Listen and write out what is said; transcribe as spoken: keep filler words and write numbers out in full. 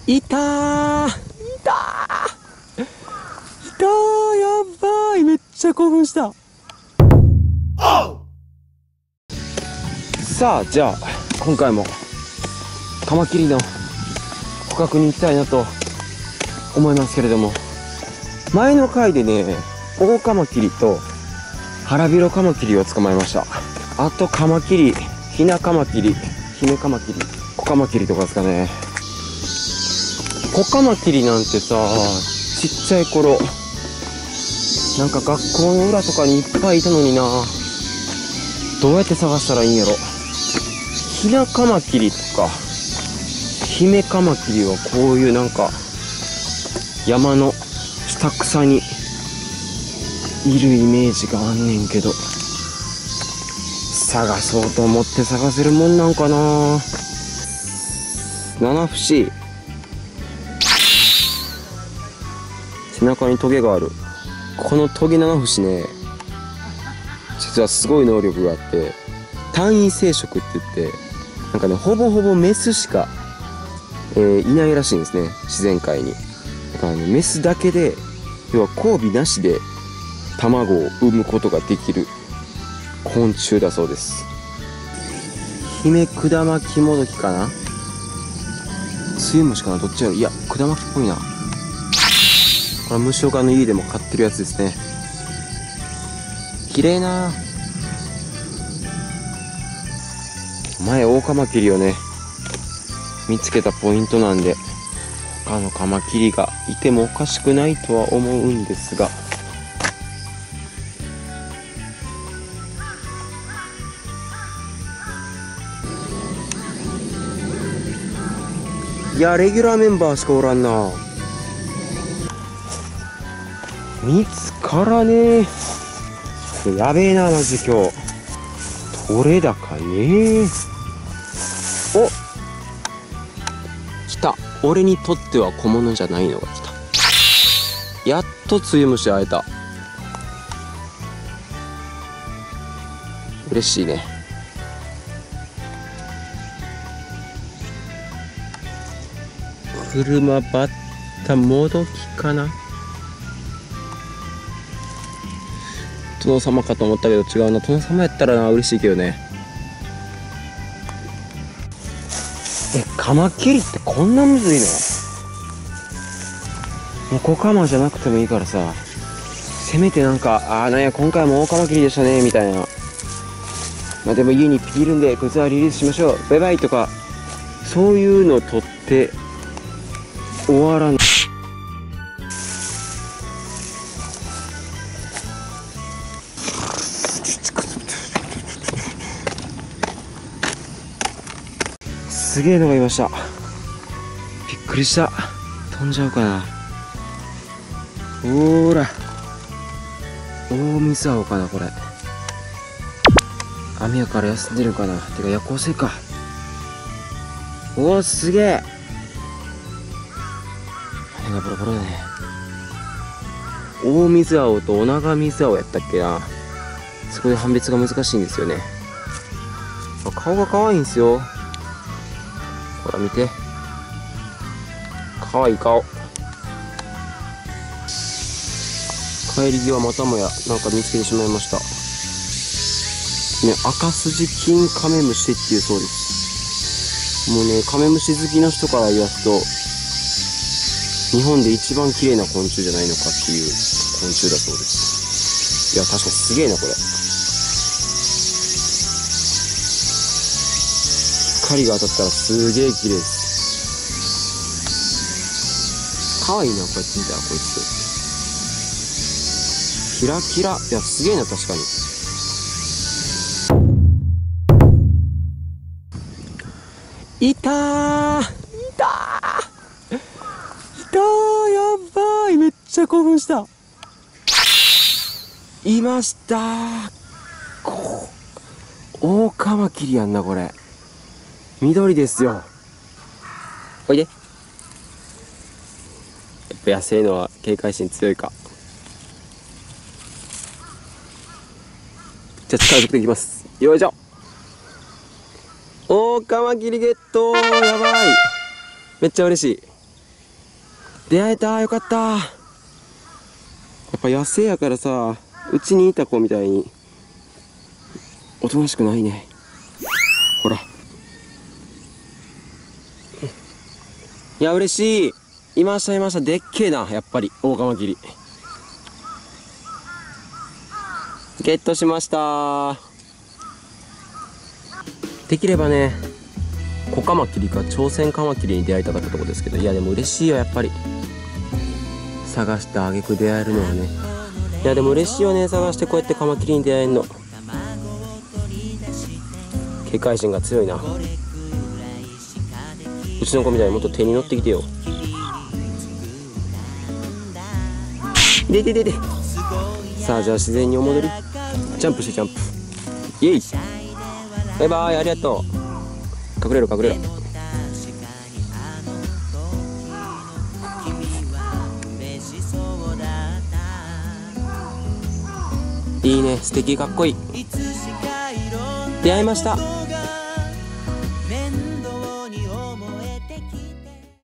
いたーいたーいたー、やばい、めっちゃ興奮した。さあ、じゃあ今回もカマキリの捕獲に行きたいなと思いますけれども、前の回でね、オオカマキリとハラビロカマキリを捕まえました。あとカマキリ、ヒナカマキリ、ヒメカマキリ、コカマキリとかですかね。コカマキリなんてさ、ちっちゃい頃なんか学校の裏とかにいっぱいいたのにな。どうやって探したらいいんやろ。ヒナカマキリとかヒメカマキリはこういうなんか山の下草にいるイメージがあんねんけど、探そうと思って探せるもんなんかな。七節、背中にトゲがある。このトゲ七節ね、実はすごい能力があって、単位生殖って言って、なんかね、ほぼほぼメスしか、えー、いないらしいんですね、自然界に。だからね、メスだけで、要は交尾なしで卵を産むことができる昆虫だそうです。ヒメクダマキモドキかな、ツユムシかな、どっちやろ。いや、クダマキっぽいな。これは虫岡の家でも飼ってるやつですね。綺麗な。前オオカマキリをね見つけたポイントなんで、他のカマキリがいてもおかしくないとは思うんですが、いやレギュラーメンバーしかおらんな。見つからねえ。やべえなマジ今日。取れ高ねえ。お、来た。俺にとっては小物じゃないのが来た。やっとツユムシ会えた。嬉しいね。車バッタもどきかな。殿様かと思ったけど違うな。殿様やったらな嬉しいけどね。え、カマキリってこんなむずいの？もうコカマじゃなくてもいいからさ、せめてなんか、ああなんや今回もオオカマキリでしたねみたいな。まあでも家にピーいるんでこいつはリリースしましょうバイバイとか、そういうの取って終わらない。すげえのがいました。びっくりした。飛んじゃうかな。ほーら、大水青かなこれ。雨やから休んでるかな。てか夜行性か。おおすげえ。羽がボロボロだね。大水青とオナガ水青やったっけな。そこで判別が難しいんですよね。顔が可愛いんですよ。ほら見て、かわいい顔。帰り際またもやなんか見つけてしまいましたね。赤筋金カメムシっていうそうです。もうね、カメムシ好きの人から言わすと日本で一番綺麗な昆虫じゃないのかっていう昆虫だそうです。いや確かにすげえなこれ。光が当たったらすげえ綺麗です。かわいいなこうやって見たらこいつ。キラキラ。いやすげえな確かに。いたーいたーいたー、やばい、めっちゃ興奮した。いましたー。オオカマキリやんなこれ。緑ですよ。おいで。やっぱ野生のは警戒心強いか。じゃあ近づいていきます。よいしょ。オオカマキリゲット。やばい、めっちゃ嬉しい。 出会えた。よかった。やっぱ野生やからさ、うちにいた子みたいにおとなしくないね。ほら。いや、嬉しい。いましたいました。でっけえな、やっぱりオオカマキリゲットしました。できればね、コカマキリか朝鮮カマキリに出会いたかったところですけど、いやでも嬉しいよ、やっぱり探してあげく出会えるのはね。いやでも嬉しいよね、探してこうやってカマキリに出会えるの。警戒心が強いな。うちの子みたいにもっと手に乗ってきてよ。でででで、さあじゃあ自然にお戻り。ジャンプしてジャンプ。イエイ。バイバイ、ありがとう。隠れろ隠れろ。いいね、素敵、かっこいい。出会いました。